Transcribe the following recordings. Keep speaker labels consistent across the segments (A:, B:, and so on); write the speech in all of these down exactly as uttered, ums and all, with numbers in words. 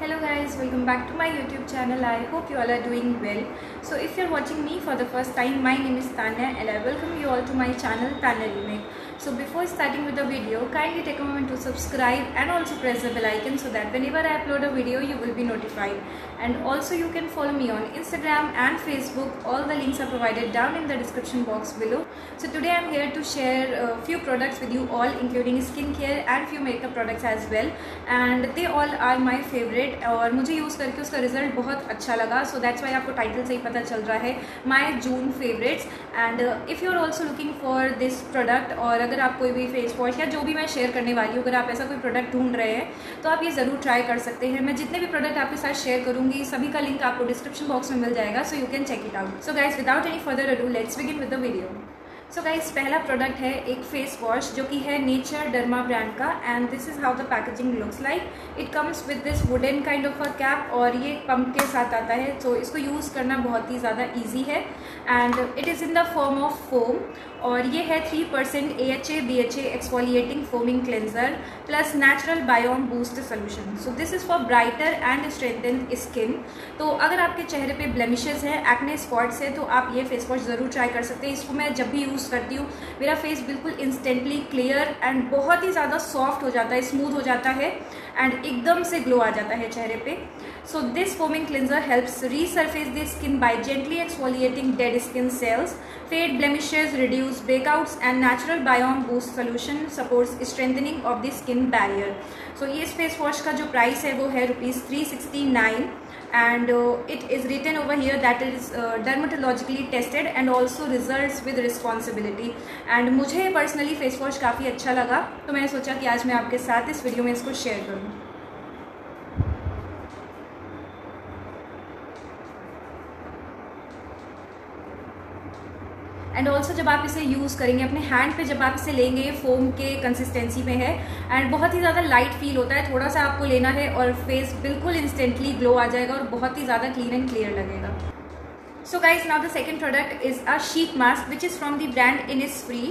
A: Hello guys, welcome back to my YouTube channel. I hope you all are doing well. So if you're watching me for the first time, my name is Tanya and I welcome you all to my channel Tanya Remake. So before starting with the video, kindly take a moment to subscribe and also press the bell icon so that whenever I upload a video, you will be notified. And also you can follow me on Instagram and Facebook. All the links are provided down in the description box below. So today I'm here to share a few products with you all, including skincare and few makeup products as well. And they all are my favorite और मुझे use करके उसका result बहुत अच्छा लगा. So that's why आपको title से ही पता चल रहा है, my June favorites. And uh, if you are also looking for this product, और अगर आप कोई भी फेस वॉश या जो भी मैं शेयर करने वाली हूँ, अगर आप ऐसा कोई प्रोडक्ट ढूंढ रहे हैं तो आप ये ज़रूर ट्राई कर सकते हैं. मैं जितने भी प्रोडक्ट आपके साथ शेयर करूँगी सभी का लिंक आपको डिस्क्रिप्शन बॉक्स में मिल जाएगा, so you can check it out. So guys without any further ado let's begin with the video. So guys पहला प्रोडक्ट है एक फेस वॉश जो कि है नेचर डर्मा ब्रांड का. And this is how the packaging looks like. It comes with this wooden kind of a cap और ये pump के साथ आता है. तो इसको यूज़ करना बहुत ही ज़्यादा ईजी है. And it is in the form of foam और ये है three percent A H A B H A exfoliating foaming cleanser plus natural biome boost solution. So this is for brighter and strengthen skin. तो अगर आपके चेहरे पे blemishes हैं, acne spots है, तो आप ये फेस वॉश ज़रूर ट्राई कर सकते हैं. इसको मैं जब भी यूज़ करती हूँ मेरा फेस बिल्कुल इंस्टेंटली क्लियर एंड बहुत ही ज़्यादा सॉफ्ट हो जाता है, स्मूथ हो जाता है एंड एकदम से ग्लो आ जाता है चेहरे पे. So this foaming cleanser helps resurface the skin by gently exfoliating dead skin cells, fade blemishes, reduce breakouts, and natural biome boost solution supports strengthening of the skin barrier. So ये इस face wash का जो price है वो है rupees three sixty nine and uh, it is written over here that it is uh, dermatologically tested and also results with responsibility. and मुझे personally face wash काफ़ी अच्छा लगा तो मैंने सोचा कि आज मैं आपके साथ इस वीडियो में इसको शेयर करूँ. एंड ऑल्सो जब आप इसे यूज़ करेंगे अपने हैंड पे, जब आप इसे लेंगे, ये फोम के कंसिस्टेंसी में है एंड बहुत ही ज़्यादा लाइट फील होता है. थोड़ा सा आपको लेना है और फेस बिल्कुल इंस्टेंटली ग्लो आ जाएगा और बहुत ही ज़्यादा क्लीन एंड क्लियर लगेगा. So guys now the second product is a sheet mask which is from the brand Innisfree.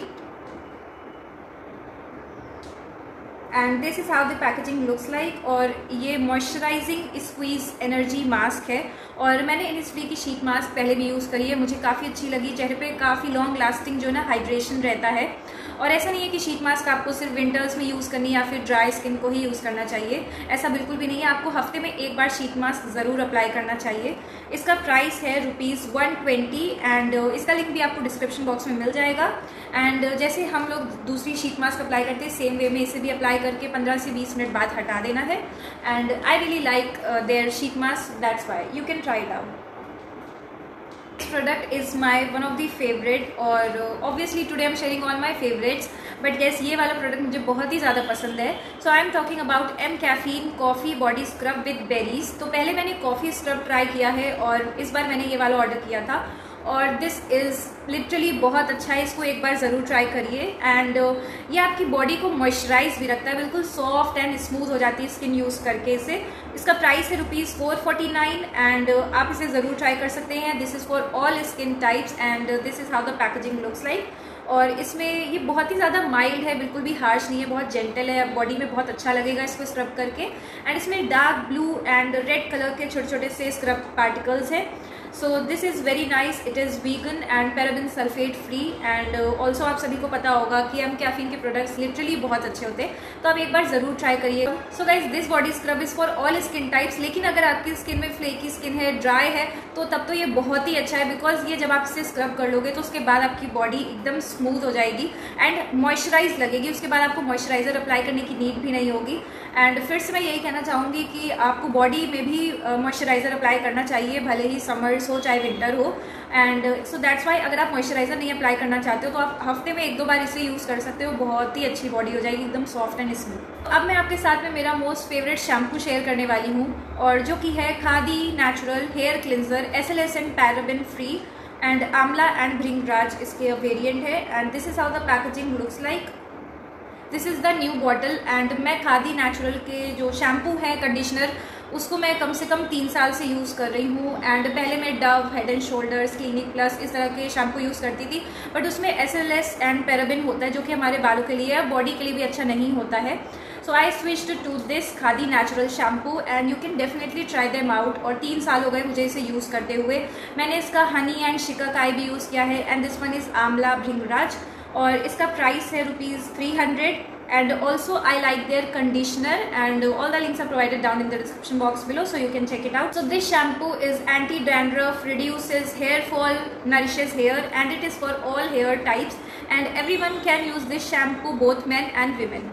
A: And this is how the packaging looks like. और ये मॉइस्चराइजिंग स्क्वीज एनर्जी मास्क है और मैंने Innisfree की sheet mask पहले भी use करी है, मुझे काफ़ी अच्छी लगी. चेहरे पे काफ़ी लॉन्ग लास्टिंग जो है ना हाइड्रेशन रहता है. और ऐसा नहीं है कि शीट मास्क आपको सिर्फ विंटर्स में यूज़ करनी है या फिर ड्राई स्किन को ही यूज़ करना चाहिए, ऐसा बिल्कुल भी नहीं है. आपको हफ्ते में एक बार शीट मास्क ज़रूर अप्लाई करना चाहिए. इसका प्राइस है रुपीज़ वन ट्वेंटी एंड इसका लिंक भी आपको डिस्क्रिप्शन बॉक्स में मिल जाएगा. एंड जैसे हम लोग दूसरी शीट मास्क अप्लाई करते हैं सेम वे में इसे भी अप्लाई करके पंद्रह से बीस मिनट बाद हटा देना है. And I really like their sheet mask, that's why you can try it out. This product is my one of the favorite और obviously today I'm sharing all my favorites, but yes ये वाला product मुझे बहुत ही ज़्यादा पसंद है. So I am talking about mCaffeine coffee body scrub with berries. तो पहले मैंने कॉफ़ी स्क्रब ट्राई किया है और इस बार मैंने ये वाला ऑर्डर किया था और दिस इज़ लिटरली बहुत अच्छा है. इसको एक बार ज़रूर ट्राई करिए. एंड uh, ये आपकी बॉडी को मॉइस्चराइज भी रखता है, बिल्कुल सॉफ्ट एंड स्मूथ हो जाती है स्किन यूज़ करके इसे. इसका प्राइस है rupees four forty nine and आप इसे ज़रूर ट्राई कर सकते हैं. This is for all skin types and this is how the packaging looks like. और इसमें ये बहुत ही ज़्यादा माइल्ड है, बिल्कुल भी हार्श नहीं है, बहुत जेंटल है, बॉडी में बहुत अच्छा लगेगा इसको स्क्रब करके. एंड इसमें dark blue and red colour के छोटे छोटे से स्क्रब पार्टिकल्स हैं. So this is very nice. It is vegan and paraben sulphate free. And also आप सभी को पता होगा कि एम कैफीन के प्रोडक्ट्स लिटरली बहुत अच्छे होते हैं, तो आप एक बार ज़रूर ट्राई करिए. So guys this body scrub is for all skin types. लेकिन अगर आपकी स्किन में फ्लेकी स्किन है, ड्राई है, तो तब तो ये बहुत ही अच्छा है, बिकॉज ये जब आप इसे स्क्रब कर लोगे तो उसके बाद आपकी बॉडी एकदम स्मूथ हो जाएगी एंड मॉइस्चराइज लगेगी. उसके बाद आपको मॉइस्चराइजर अप्लाई करने की नीड भी नहीं होगी. एंड फिर से मैं यही कहना चाहूँगी कि आपको बॉडी में भी मॉइस्चराइजर अप्लाई करना चाहिए, भले ही समर्स हो चाहे विंटर हो. एंड सो दैट्स वाई अगर आप मॉइस्चराइजर नहीं अप्लाई करना चाहते हो तो आप हफ्ते में एक दो बार इसे यूज़ कर सकते हो. बहुत ही अच्छी बॉडी हो जाएगी, एकदम सॉफ्ट एंड स्मूथ. अब मैं आपके साथ में मेरा मोस्ट फेवरेट शैम्पू शेयर करने वाली हूँ और जो कि है Khadi natural hair cleanser S L S and paraben free and amla and bhringraj इसके वेरिएंट है. And this is how the packaging looks like. This is the new bottle. And मैं खादी नेचुरल के जो शैम्पू है कंडीशनर उसको मैं कम से कम तीन साल से यूज़ कर रही हूँ. एंड पहले मैं Dove, head and shoulders, Clinic plus इस तरह के शैम्पू यूज़ करती थी, बट उसमें S L S and paraben होता है जो कि हमारे बालों के लिए या बॉडी के लिए भी अच्छा नहीं होता है. So I switched to this Khadi natural shampoo and you can definitely try them out. और तीन साल हो गए मुझे इसे यूज़ करते हुए। मैंने इसका हनी एंड शिकाकाई भी यूज़ किया है and this one is amla bhringraj और इसका प्राइस है rupees three hundred. And also I like their conditioner and all the links are provided down in the description box below, so you can check it out. So this shampoo is anti-dandruff, reduces hair fall, nourishes hair and it is for all hair types and everyone can use this shampoo, both men and women.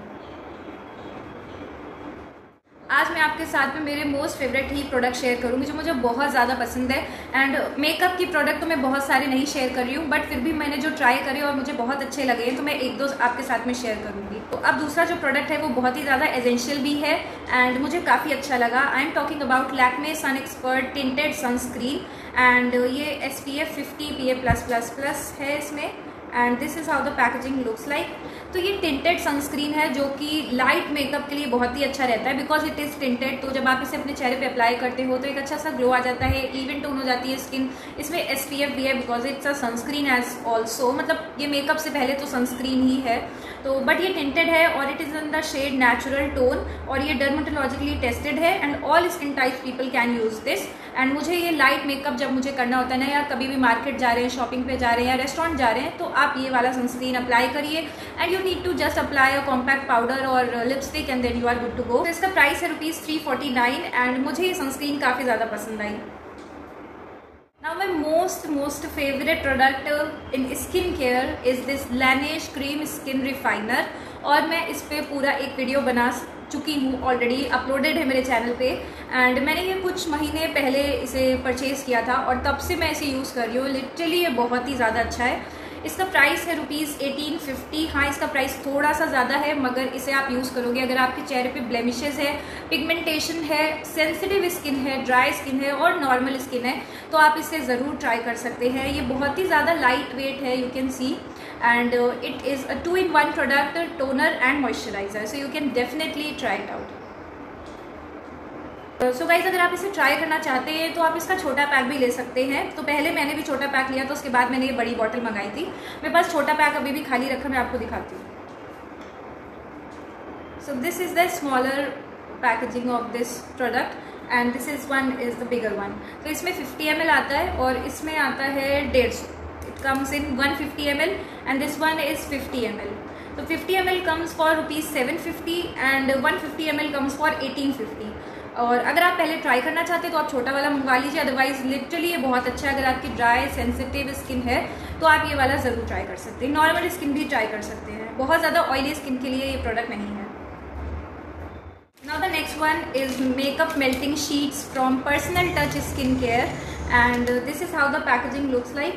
A: आज मैं आपके साथ में मेरे most favourite ही product share करूंगी जो मुझे बहुत ज़्यादा पसंद है। एंड मेकअप की प्रोडक्ट तो मैं बहुत सारे नहीं शेयर कर रही हूँ, बट फिर भी मैंने जो ट्राई करे और मुझे बहुत अच्छे लगे हैं तो मैं एक दो आपके साथ में शेयर करूंगी। तो अब दूसरा जो प्रोडक्ट है वो बहुत ही ज़्यादा एसेंशियल भी है एंड मुझे काफ़ी अच्छा लगा। I am talking about Lakme sun expert tinted sunscreen and ये S P F fifty P A plus plus plus है इसमें and this is how the packaging looks like. तो ये टिंटेड सनस्क्रीन है जो कि लाइट मेकअप के लिए बहुत ही अच्छा रहता है बिकॉज इट इज़ टिंटेड। तो जब आप इसे अपने चेहरे पे अप्लाई करते हो तो एक अच्छा सा ग्लो आ जाता है, इवन टोन हो जाती है स्किन। इसमें एस पी एफ भी है because it's a sunscreen as also, मतलब ये मेकअप से पहले तो सनस्क्रीन ही है। तो बट ये टिंटेड है और it is in the shade natural tone और ये डर्मेटोलॉजिकली टेस्टेड है and all skin type people can use this. And मुझे ये लाइट मेकअप जब मुझे करना होता है ना, या कभी भी मार्केट जा रहे हैं, शॉपिंग पे जा रहे हैं या रेस्टोरेंट जा रहे हैं, तो आप ये वाला सनस्क्रीन अप्लाई करिए and you need to just apply a compact powder और lipstick and then you are good to go. तो इसका प्राइस है rupees three forty nine and मुझे ये सनस्क्रीन काफ़ी ज़्यादा पसंद आई। Now my most most favourite product in skin care is this Laneige cream skin refiner और मैं इस पर पूरा एक वीडियो बना चुकी हूँ, ऑलरेडी अपलोडेड है मेरे चैनल पे एंड मैंने ये कुछ महीने पहले इसे परचेज़ किया था और तब से मैं इसे यूज़ कर रही हूँ। लिटरली ये बहुत ही ज़्यादा अच्छा है। इसका प्राइस है रुपीज़ एटीन फिफ्टी। हाँ, इसका प्राइस थोड़ा सा ज़्यादा है मगर इसे आप यूज़ करोगे अगर आपके चेहरे पे ब्लेमिशेस है, पिगमेंटेशन है, सेंसिटिव स्किन है, ड्राई स्किन है और नॉर्मल स्किन है तो आप इसे ज़रूर ट्राई कर सकते हैं। ये बहुत ही ज़्यादा लाइट वेट है, you can see and it is a two in one product, toner and moisturiser, so you can definitely try it out. So guys अगर आप इसे ट्राई करना चाहते हैं तो आप इसका छोटा पैक भी ले सकते हैं। तो पहले मैंने भी छोटा पैक लिया तो उसके बाद मैंने ये बड़ी बॉटल मंगाई थी। मेरे पास छोटा पैक अभी भी खाली रखा, मैं आपको दिखाती हूँ। So this is the smaller packaging of this product and this is one is the bigger one. तो इसमें फिफ्टी एम एल आता है और इसमें आता है डेढ़ सौ। It comes in one fifty M L and this one is fifty M L. तो fifty M L comes for rupees seven fifty and one fifty M L comes for eighteen fifty. और अगर आप पहले try करना चाहते हैं तो आप छोटा वाला मंगवा लीजिए, अदरवाइज लिटरली ये बहुत अच्छा है। अगर आपकी ड्राई सेंसिटिव स्किन है तो आप ये वाला ज़रूर ट्राई कर सकते हैं। नॉर्मल स्किन भी ट्राई कर सकते हैं, बहुत ज़्यादा ऑयली स्किन के लिए ये प्रोडक्ट नहीं है। Now the next one is makeup melting sheets from personal touch skin care and this is how the packaging looks like.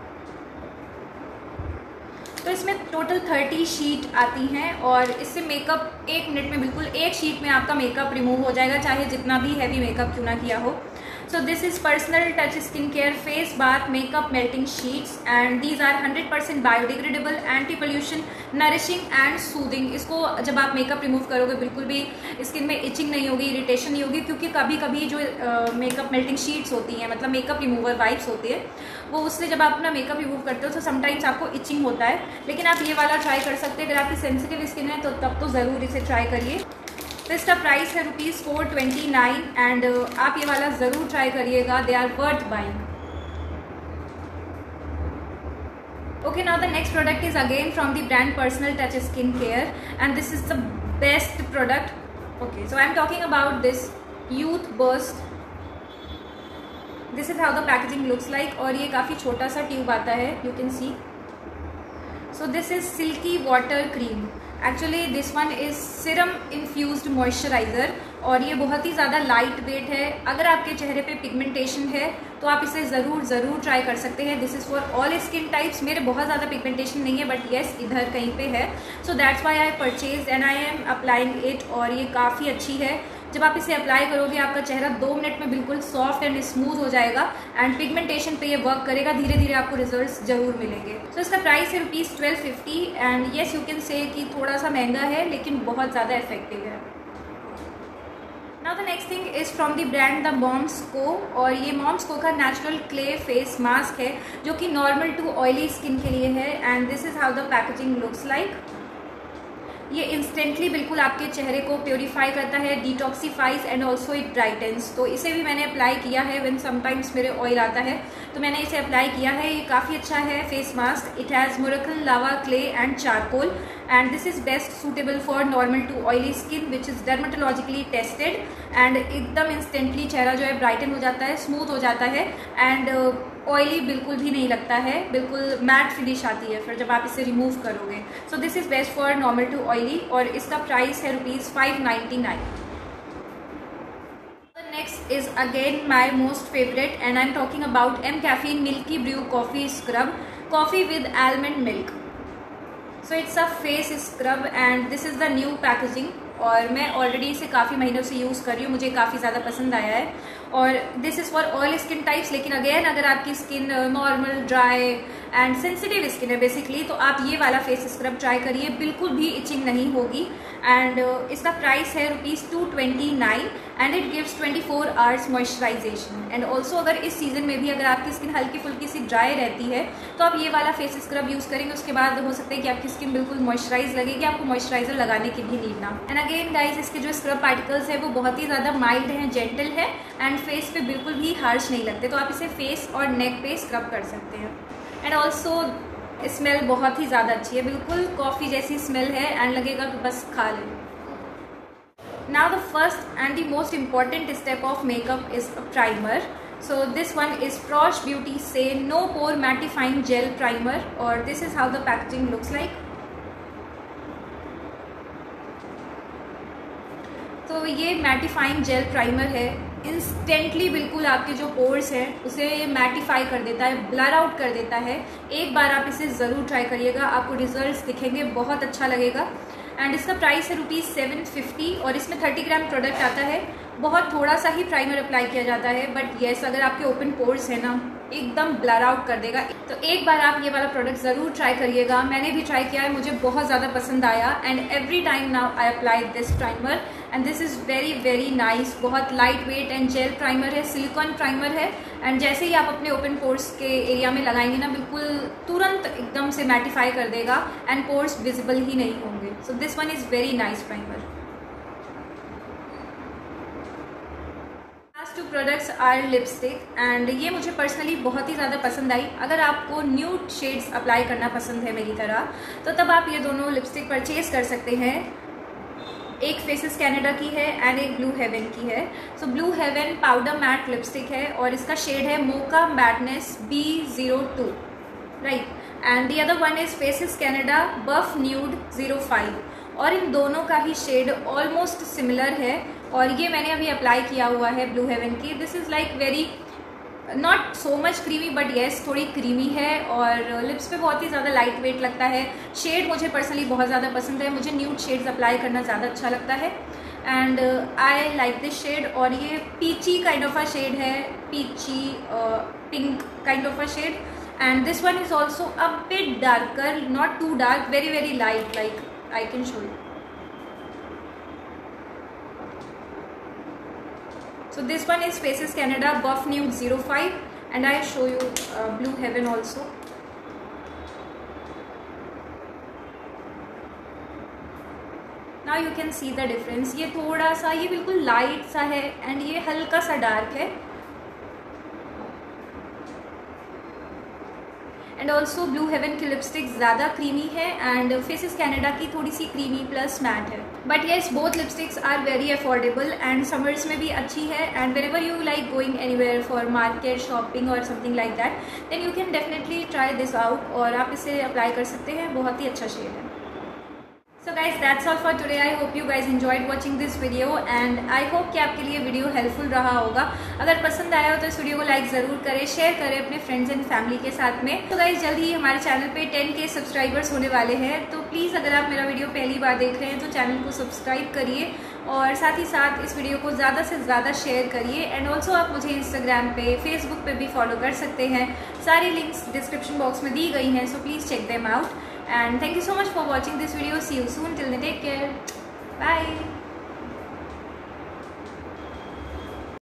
A: तो इसमें टोटल थर्टी शीट आती हैं और इससे मेकअप एक मिनट में, बिल्कुल एक शीट में आपका मेकअप रिमूव हो जाएगा, चाहे जितना भी हैवी मेकअप क्यों ना किया हो। So this is personal touch skin care face bath makeup melting sheets and these are hundred percent biodegradable, anti pollution, nourishing and soothing. इसको जब आप मेकअप रिमूव करोगे बिल्कुल भी स्किन में इचिंग नहीं होगी, इरिटेशन नहीं होगी, क्योंकि कभी कभी जो मेकअप मेल्टिंग शीट्स होती हैं, मतलब मेकअप रिमूवर वाइप्स होती है, वो उससे जब आप अपना मेकअप रिमूव करते हो तो समटाइम्स आपको इचिंग होता है। लेकिन आप ये वाला ट्राई कर सकते हैं। अगर आपकी सेंसिटिव स्किन है तो तब तो ज़रूर इसे ट्राई करिए। तो इसका प्राइस है rupees four twenty nine and आप ये वाला ज़रूर ट्राई करिएगा, they are worth buying. Okay, now the next product is again from the brand Personal Touch Skincare and this is the best product. Okay, so I am talking about this Youth Burst. This is how the packaging looks like और ये काफ़ी छोटा सा tube आता है, you can see. So this is Silky Water Cream. Actually this one is Serum Infused Moisturizer और ये बहुत ही ज़्यादा लाइट वेट है। अगर आपके चेहरे पे पिगमेंटेशन है तो आप इसे ज़रूर ज़रूर ट्राई कर सकते हैं। This is for all skin types. मेरे बहुत ज़्यादा पिगमेंटेशन नहीं है बट येस इधर कहीं पे है, so that's why I purchase and I am applying it और ये काफ़ी अच्छी है। जब आप इसे अप्लाई करोगे आपका चेहरा दो मिनट में बिल्कुल सॉफ्ट एंड स्मूथ हो जाएगा एंड पिगमेंटेशन पे ये वर्क करेगा। धीरे धीरे आपको रिजल्ट्स जरूर मिलेंगे। सो so, इसका प्राइस है rupees twelve fifty and yes you can say कि थोड़ा सा महंगा है लेकिन बहुत ज़्यादा इफेक्टिव है। Now the next thing is from the brand The Moms Co और ये मॉम्स को का नेचुरल क्ले फेस मास्क है जो कि नॉर्मल टू ऑयली स्किन के लिए है and this is how the packaging looks like. ये इंस्टेंटली बिल्कुल आपके चेहरे को प्योरीफाई करता है, detoxifies and also it brightens. तो इसे भी मैंने अप्लाई किया है व्हेन समटाइम्स मेरे ऑयल आता है तो मैंने इसे अप्लाई किया है। ये काफ़ी अच्छा है face mask. It has Moroccan lava clay and charcoal and this is best suitable for normal to oily skin which is dermatologically tested and एकदम इंस्टेंटली चेहरा जो है ब्राइटन हो जाता है, स्मूथ हो जाता है एंड ऑयली बिल्कुल भी नहीं लगता है, बिल्कुल मैट फिनिश आती है फिर जब आप इसे रिमूव करोगे। So this is best for normal to oily और इसका प्राइस है rupees five ninety nine. Next is again my most favorite and I'm talking about M Caffeine Milky Brew Coffee Scrub, coffee with almond milk. So it's a face scrub and this is the new packaging और मैं already इसे काफ़ी महीनों से use कर रही हूँ, मुझे काफ़ी ज़्यादा पसंद आया है और this is for all skin types. लेकिन अगेन अगर आपकी skin normal, dry and sensitive skin है बेसिकली तो आप ये वाला फेस स्क्रब ट्राई करिए, बिल्कुल भी इचिंग नहीं होगी एंड uh, इसका प्राइस है rupees two twenty nine and it gives twenty four hours moisturisation and also अगर इस सीज़न में भी अगर आपकी स्किन हल्की फुल्की सी ड्राई रहती है तो आप ये वाला फेस स्क्रब यूज़ करेंगे, उसके बाद हो सकता है कि आपकी स्किन बिल्कुल मॉइस्चराइज लगेगी, आपको मॉइस्चराइजर लगाने की भी नीड ना। एंड अगेन गाइज इसके जो स्क्रब पार्टिकल्स है वो बहुत ही ज़्यादा माइल्ड हैं, जेंटल है एंड फेस पे बिल्कुल भी हार्श नहीं लगते, तो आप इसे फेस और नेक पे स्क्रब कर सकते हैं। एंड ऑल्सो स्मेल बहुत ही ज़्यादा अच्छी है, बिल्कुल कॉफ़ी जैसी स्मेल है एंड लगेगा कि बस खा लें। Now the first and the most important step of makeup is a primer. So this one is Frosh Beauty Say No Pore Mattifying Gel Primer or this is how the packaging looks like. तो ये mattifying gel primer है, instantly बिल्कुल आपके जो pores हैं उसे ये mattify कर देता है, ब्लर आउट कर देता है। एक बार आप इसे ज़रूर ट्राई करिएगा, आपको रिजल्ट्स दिखेंगे, बहुत अच्छा लगेगा। एंड इसका प्राइस है रुपीज़ सेवन फिफ्टी और इसमें थर्टी ग्राम प्रोडक्ट आता है। बहुत थोड़ा सा ही प्राइमर अप्लाई किया जाता है बट येस अगर आपके ओपन पोर्स है ना एकदम ब्लर आउट कर देगा। तो एक बार आप ये वाला प्रोडक्ट ज़रूर ट्राई करिएगा, मैंने भी ट्राई किया है, मुझे बहुत ज़्यादा पसंद आया and every time now I apply this primer and this is very very nice. बहुत light weight and gel primer है, सिलिकॉन प्राइमर है एंड जैसे ही आप अपने ओपन पोर्स के एरिया में लगाएंगे ना बिल्कुल तुरंत एकदम से मैटिफाई कर देगा एंड पोर्स विजिबल ही नहीं होंगे। So this one is very nice primer. Two products are lipstick and ये मुझे पर्सनली बहुत ही ज़्यादा पसंद आई। अगर आपको न्यूड शेड्स अप्लाई करना पसंद है मेरी तरह तो तब आप ये दोनों लिपस्टिक परचेज कर सकते हैं। एक फेसेस कनाडा की है एंड एक ब्लू हेवन की है। So blue heaven powder matte lipstick है और इसका शेड है mocha matteness B zero two, right, and the other one is Faces Canada buff nude zero five और इन दोनों का ही शेड ऑलमोस्ट सिमिलर है और ये मैंने अभी अप्लाई किया हुआ है ब्लू हेवन की। This is like very not so much creamy but yes थोड़ी क्रीमी है और लिप्स पे बहुत ही ज़्यादा लाइट वेट लगता है। शेड मुझे पर्सनली बहुत ज़्यादा पसंद है, मुझे न्यूड शेड्स अप्लाई करना ज़्यादा अच्छा लगता है and I like this shade और ये peachy kind of a shade है, peachy pink kind of a shade and this one is also a bit darker, not too dark, very very light, like I can show you. So this one is Faces Canada Buff Nude zero five and I show you uh, Blue Heaven also. Now you can see the difference. ये थोड़ा सा ये बिल्कुल light सा है and ये हल्का सा डार्क है एंड ऑल्सो ब्लू हेवन की लिपस्टिक ज़्यादा क्रीमी है एंड फेसेस कनाडा की थोड़ी सी क्रीमी प्लस मैट है। But yes both lipsticks are very affordable and summers में भी अच्छी है and wherever you like going anywhere for market shopping और something like that then you can definitely try this out और आप इसे apply कर सकते हैं, बहुत ही अच्छा शेड है। So guys that's all for today. I hope you guys enjoyed watching this video and I hope कि आपके लिए वीडियो हेल्पफुल रहा होगा। अगर पसंद आया हो तो इस वीडियो को लाइक ज़रूर करें, शेयर करें अपने फ्रेंड्स एंड फैमिली के साथ में। तो गाइज जल्द ही हमारे चैनल पे टेन के सब्सक्राइबर्स होने वाले हैं, तो प्लीज़ अगर आप मेरा वीडियो पहली बार देख रहे हैं तो चैनल को सब्सक्राइब करिए और साथ ही साथ इस वीडियो को ज़्यादा से ज़्यादा शेयर करिए एंड ऑल्सो आप मुझे इंस्टाग्राम पे, फेसबुक पे भी फॉलो कर सकते हैं। सारी लिंक्स डिस्क्रिप्शन बॉक्स में दी गई हैं, so please check them out and thank you so much for watching this video. See you soon. Till then, take care. Bye.